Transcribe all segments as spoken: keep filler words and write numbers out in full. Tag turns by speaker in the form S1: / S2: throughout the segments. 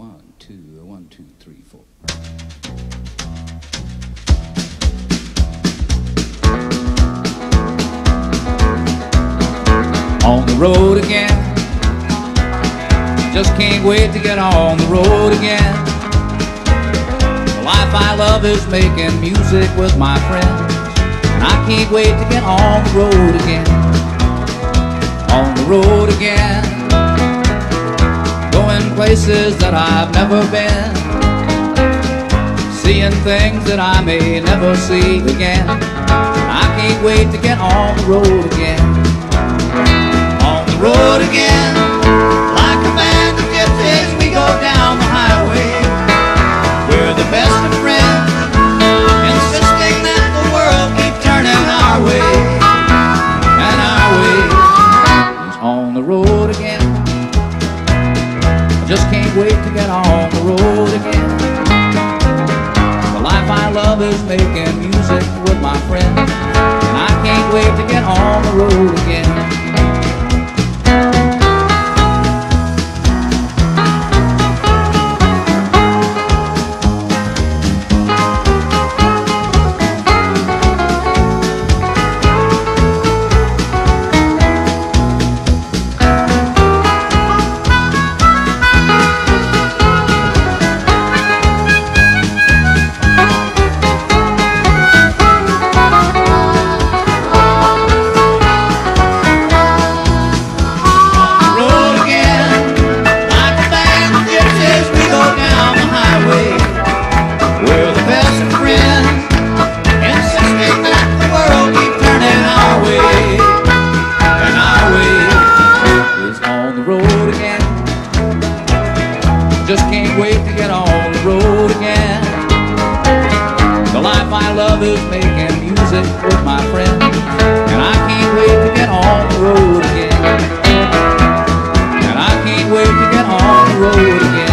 S1: one, two, one, two, three, four. On the road again, just can't wait to get on the road again. The life I love is making music with my friends, and I can't wait to get on the road again. On the road again, going places that I've never been, seeing things that I may never see again. I can't wait to get on the road again. On the road again, like a band of gypsies, we go down the highway. We're the best of friends, insisting that the world keep turning our way. And our way is on the road again. I just can't wait to get on the road again. The life I love is making music with my friends, and I can't wait to get on the road again. Just can't wait to get on the road again. The life I love is making music with my friends, and I can't wait to get on the road again. And I can't wait to get on the road again.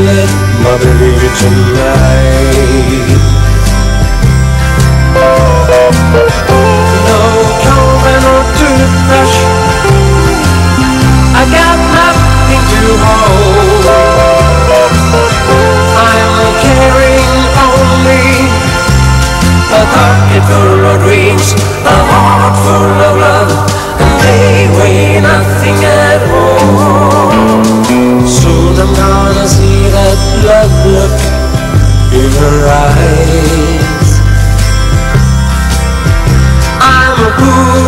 S2: with my baby tonight. No comb and no toothbrush, I got nothing to hold. I'm carrying only a pocket full of dreams, a heart full of love, and they weigh nothing at all. Soon I'm gonna see that love look in her eyes. I'm a fool